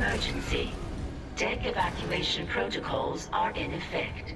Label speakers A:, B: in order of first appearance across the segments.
A: emergency. Deck evacuation protocols are in effect.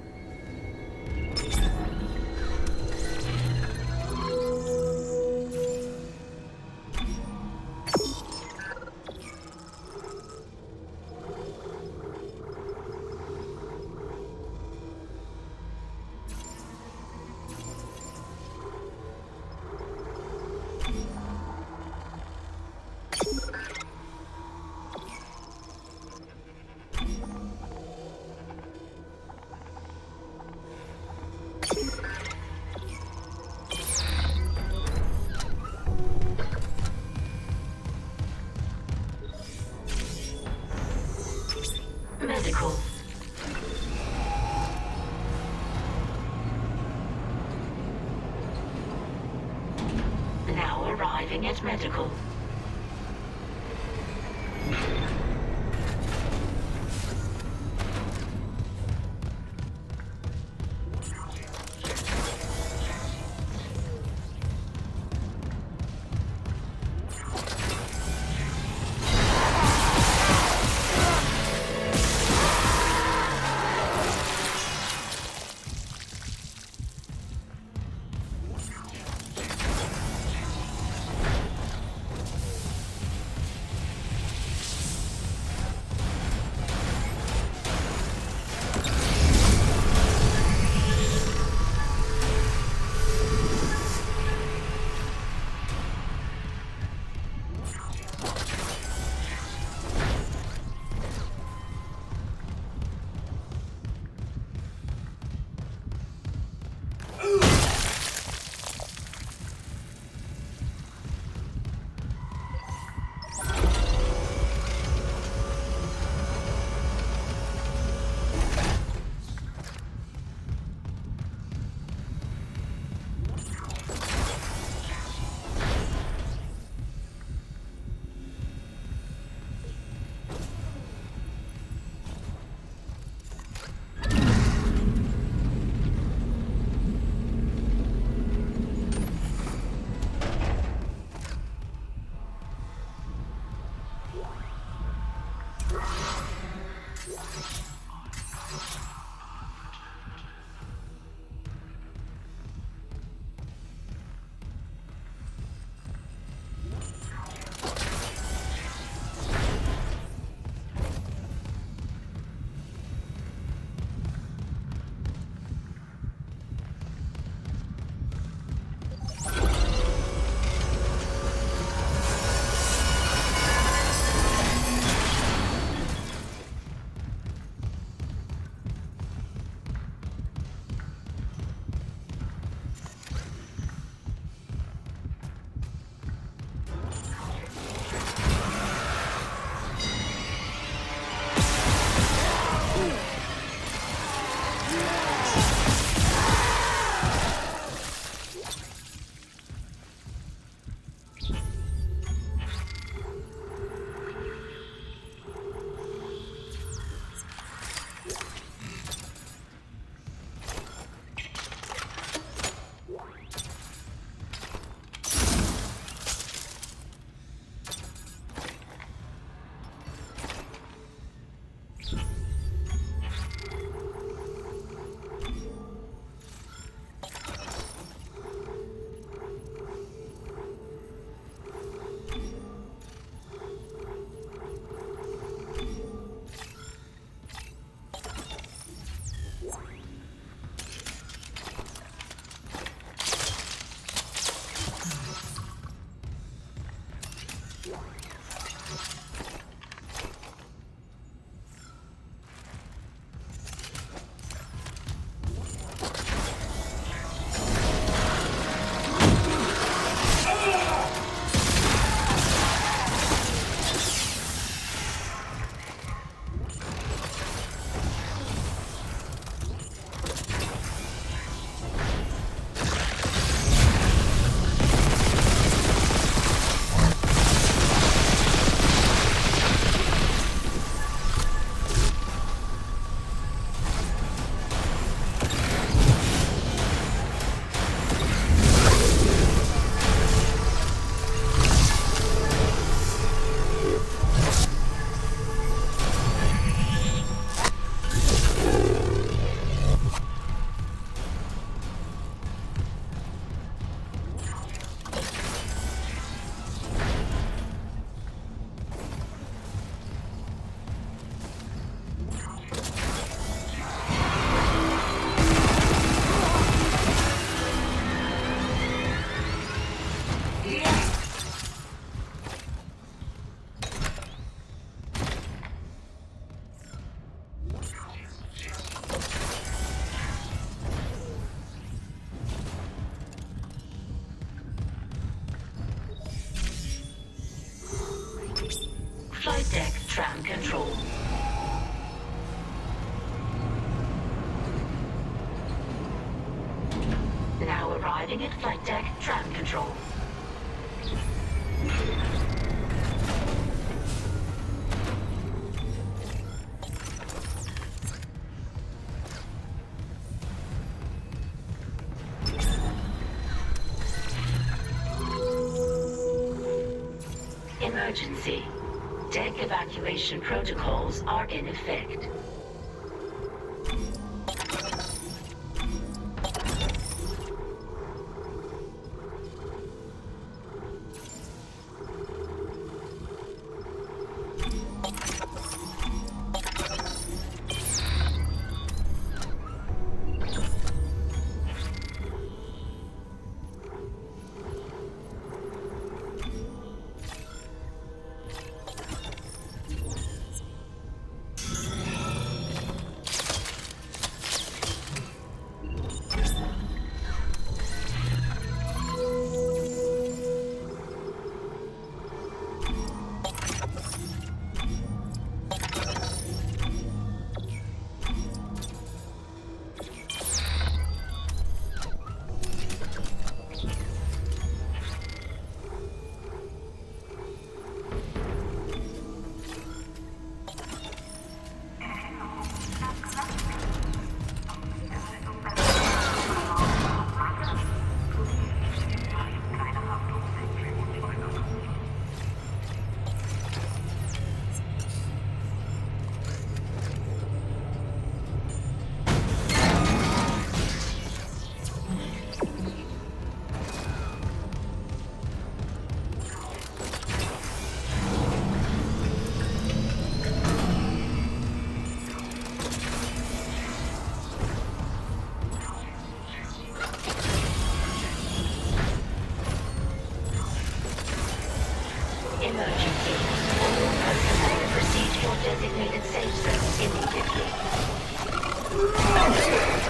A: Medical. Now arriving at medical. tram control. Now arriving at flight deck tram control. Emergency. Deck evacuation protocols are in effect. Emergency. All personnel proceed to your designated safe zone immediately.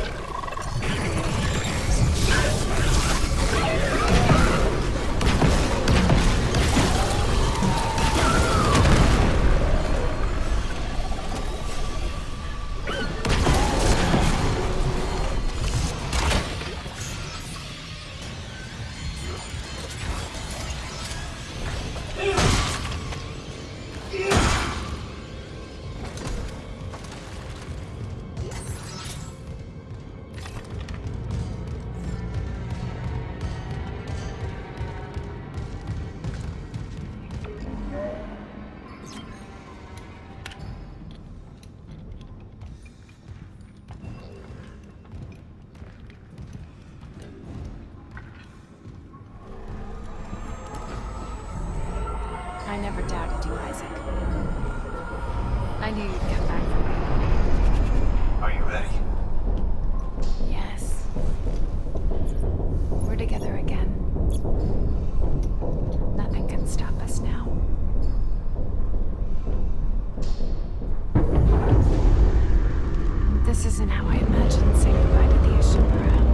B: I never doubted you, Isaac. I knew you'd come back for me.
C: Are you ready?
B: Yes. We're together again. Nothing can stop us now. This isn't how I imagined saying goodbye to the Ashimura.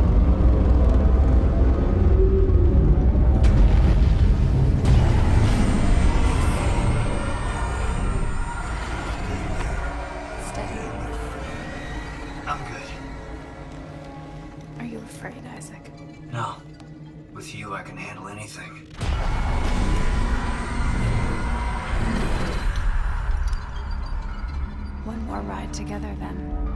B: Afraid, Isaac?
C: No. With you, I can handle anything.
B: One more ride together, then.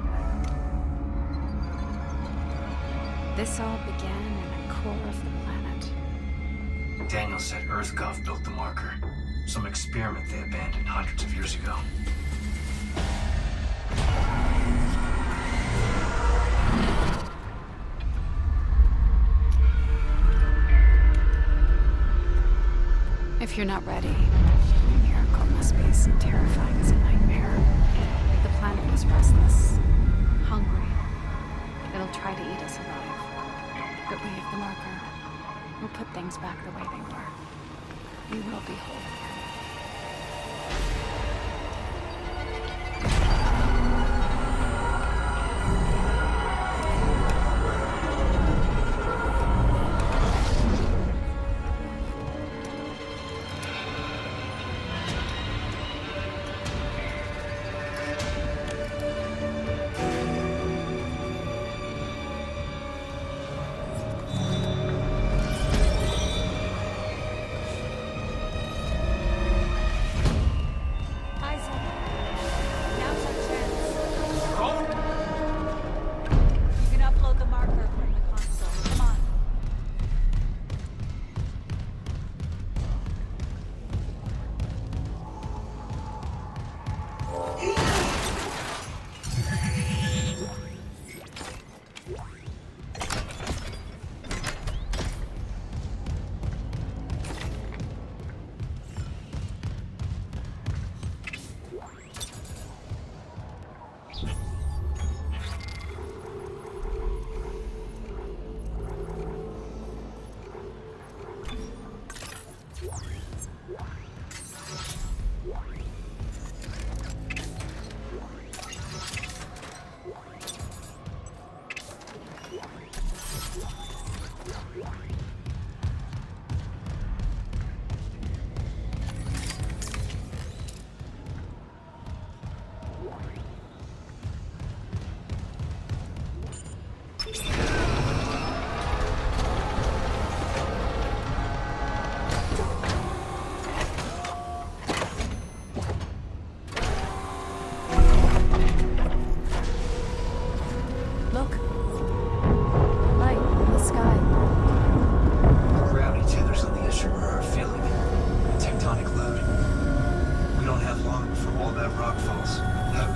B: This all began in the core of the planet.
C: Daniel said EarthGov built the marker. Some experiment they abandoned hundreds of years ago.
B: If you're not ready, a miracle must be as terrifying as a nightmare. The planet is restless, hungry. It'll try to eat us alive. But we have the marker. We'll put things back the way they were. We will be whole again.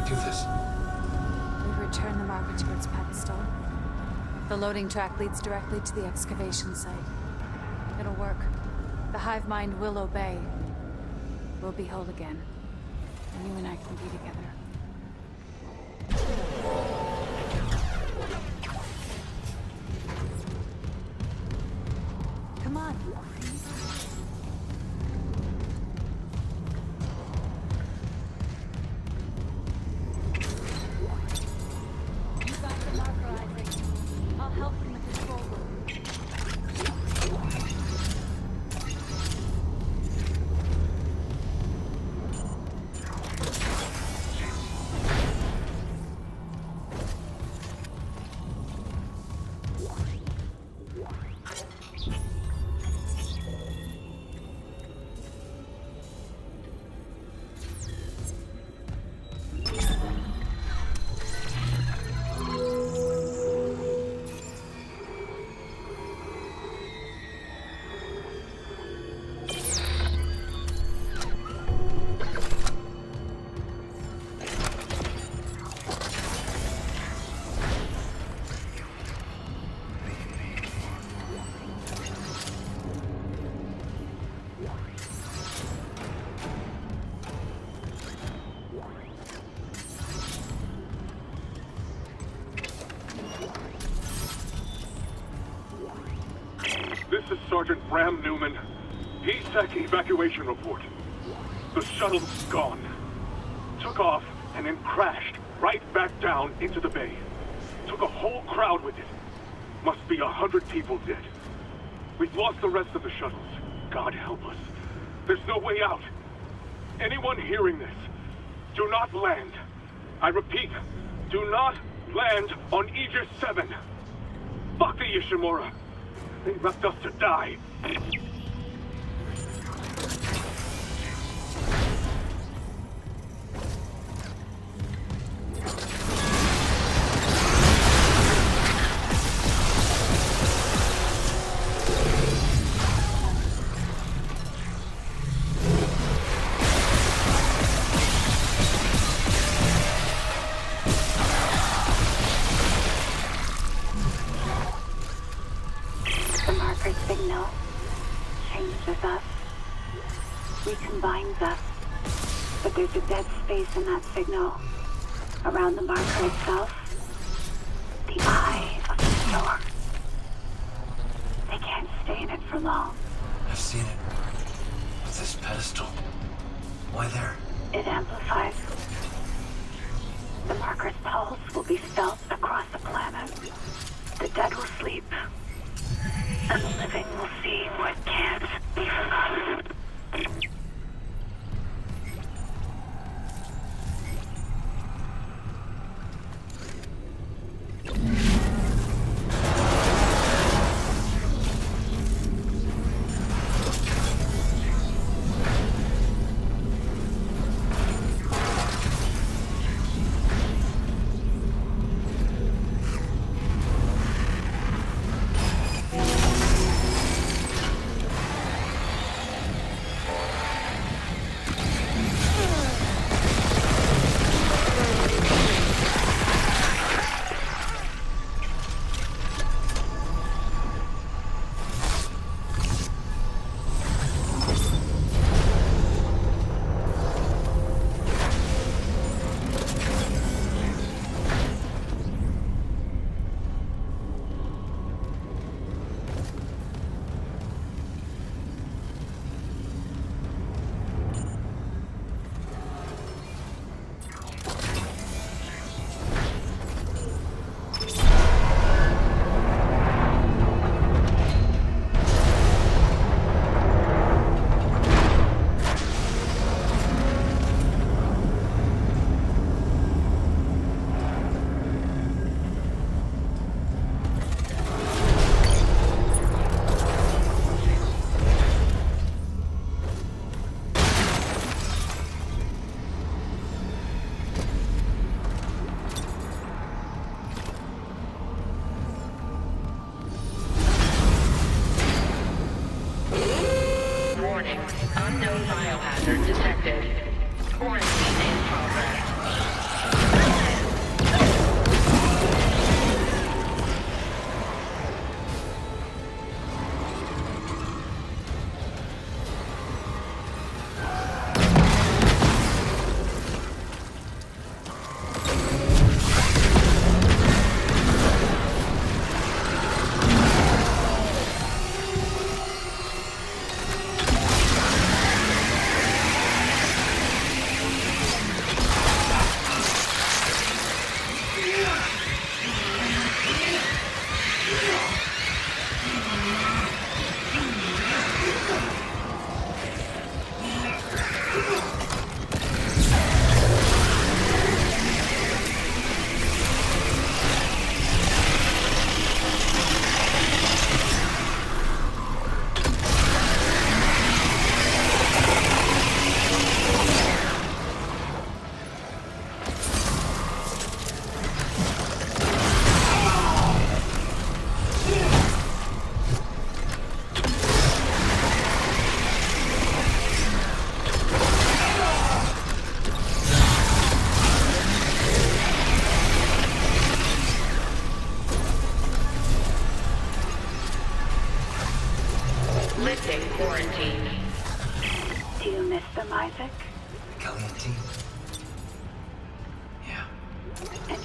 C: do this?
B: We return the marker to its pedestal. The loading track leads directly to the excavation site. It'll work. The hive mind will obey. We'll be whole again. And you and I can be together. Come on. You got the marker, Isaac. I'll help you with the control room.
D: This is Sergeant Bram Newman. PSEC evacuation report. The shuttle's gone. Took off and then crashed right back down into the bay. Took a whole crowd with it. Must be 100 people dead. We've lost the rest of the shuttles. God help us. There's no way out. Anyone hearing this, do not land. I repeat, do not land on Aegis 7. Fuck the Ishimura. They left us to die.
E: Signal changes us, recombines us, but there's a dead space in that signal around the marker itself, the eye of the storm. They can't stay in it for long.
C: I've seen it. But this pedestal, why there?
E: It amplifies. The marker's pulse will be felt across the planet. The dead will sleep. And the living will see what can't be forgotten.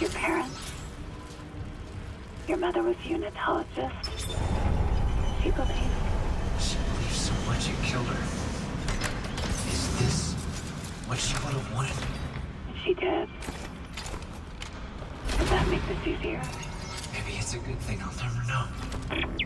E: your parents. Your mother was a unitologist. She believed.
C: She believes so much you killed her. Is this what she would have wanted?
E: She did. Does that make this easier?
C: Maybe it's a good thing I'll never know.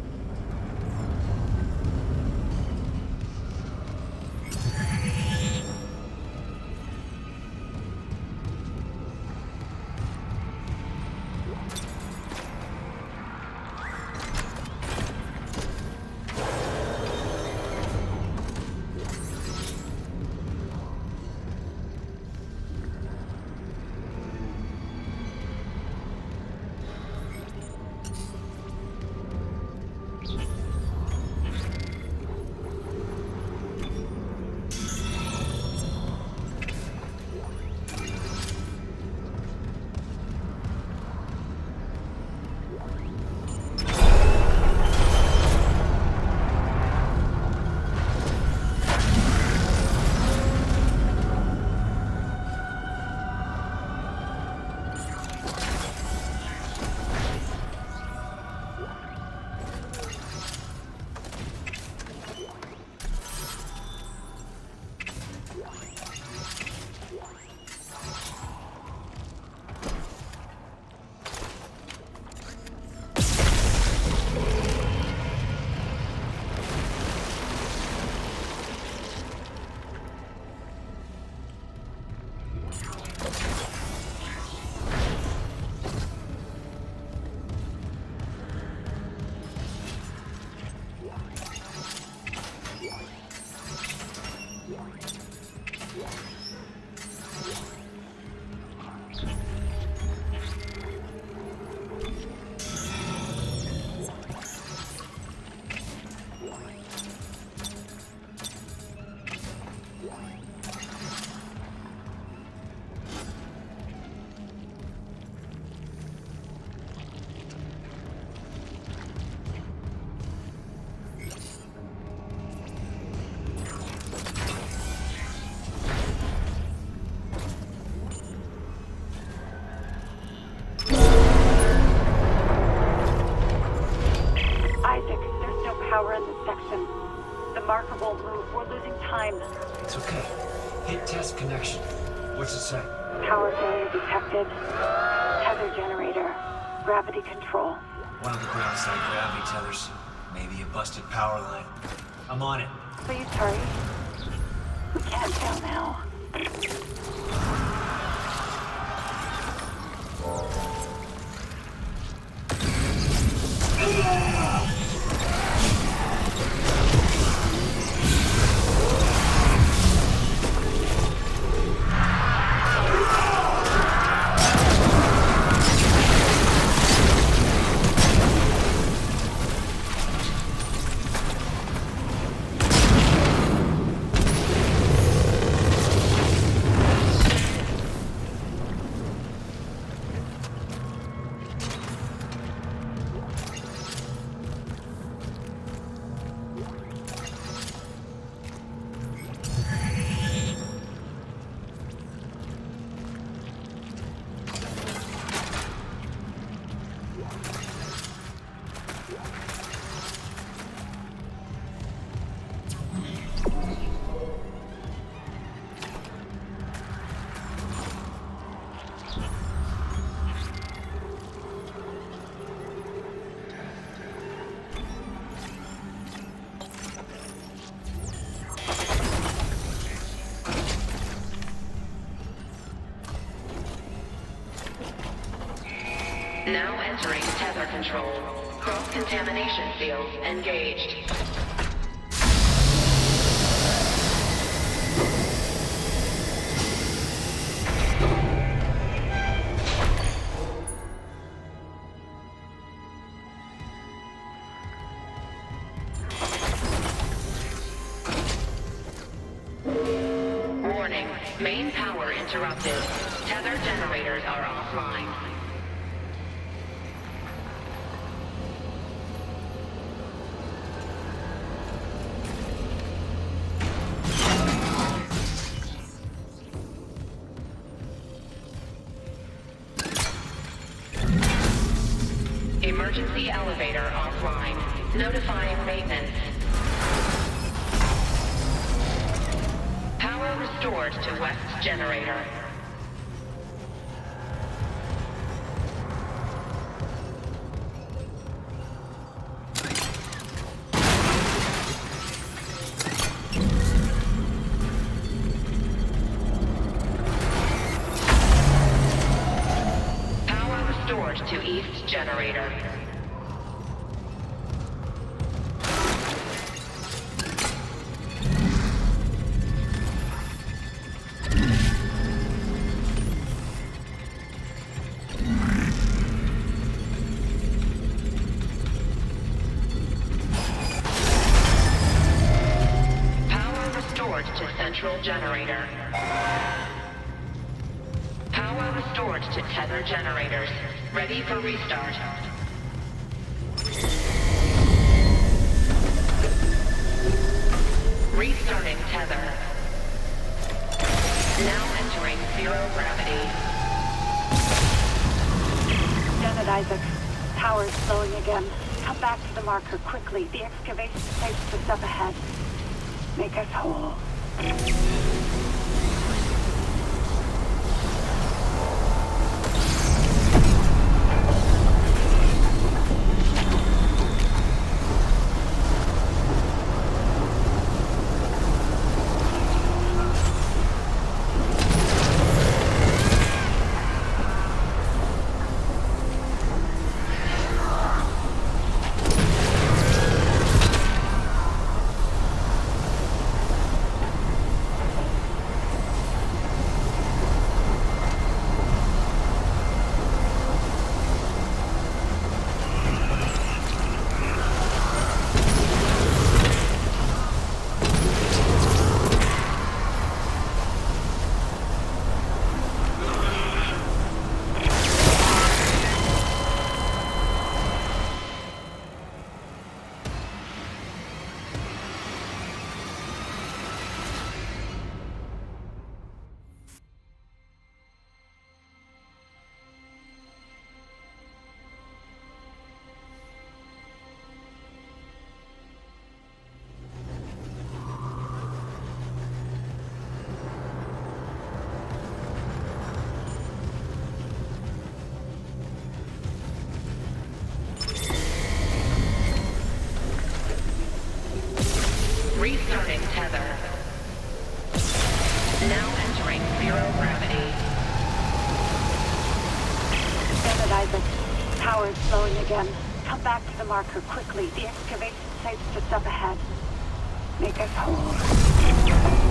E: power in this section. The marker won't move. We're losing time.
C: It's okay. Hit test connection. What's it say?
E: Power failure detected. Tether generator. Gravity control.
C: One of the ground side gravity tethers. Maybe a busted power line. I'm on it.
E: Please hurry. We can't fail now.
A: Now entering tether control. Cross-contamination field engaged. Warning, main power interrupted. Tether generators are offline. Emergency elevator offline. Notifying maintenance. Power restored to West generator. Power restored to East generator. To central generator. Power restored to tether generators. Ready for restart. Restarting tether. Now entering zero gravity.
E: Janet Isaac, power's slowing again. Come back to the marker quickly. The excavation site's just up ahead. Make us whole.
A: Restarting tether. Now entering zero gravity.
E: Janet Isaac, power's slowing again. Come back to the marker quickly. The excavation site's just up ahead. Make us whole.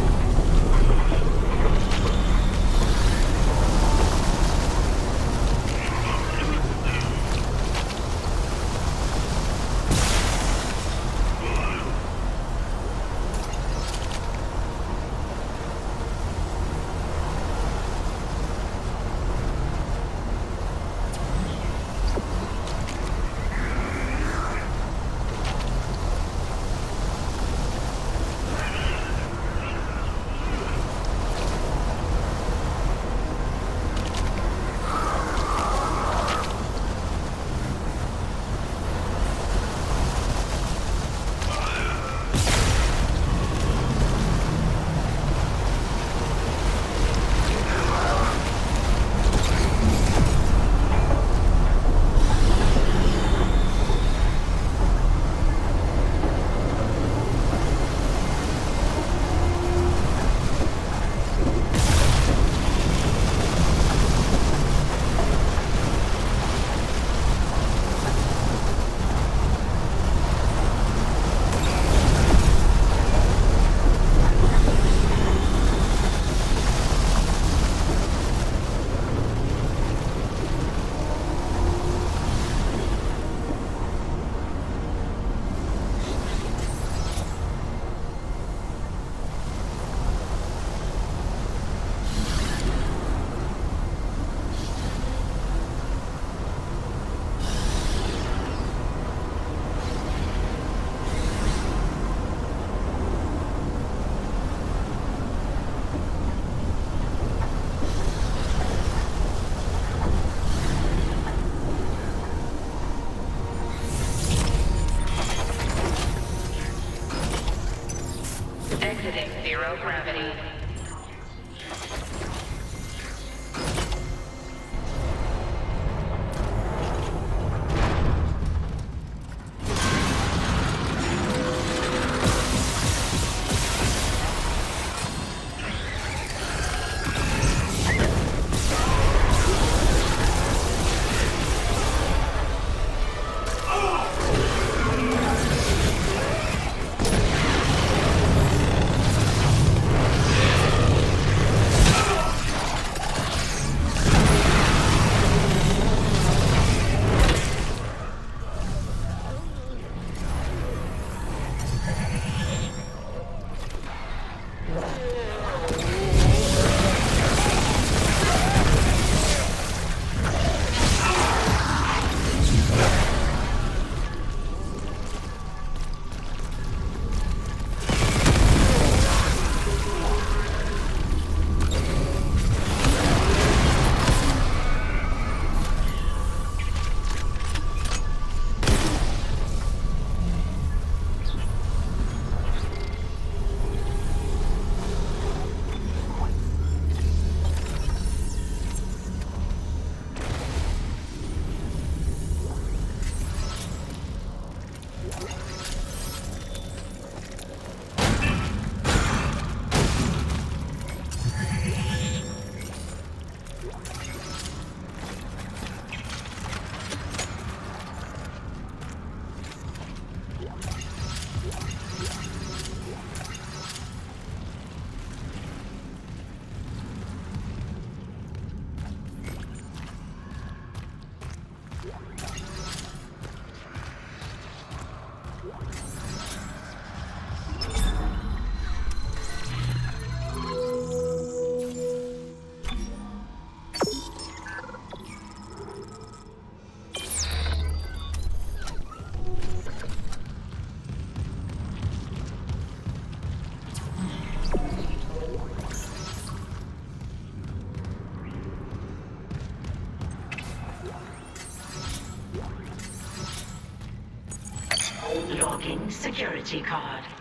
A: Checking security card.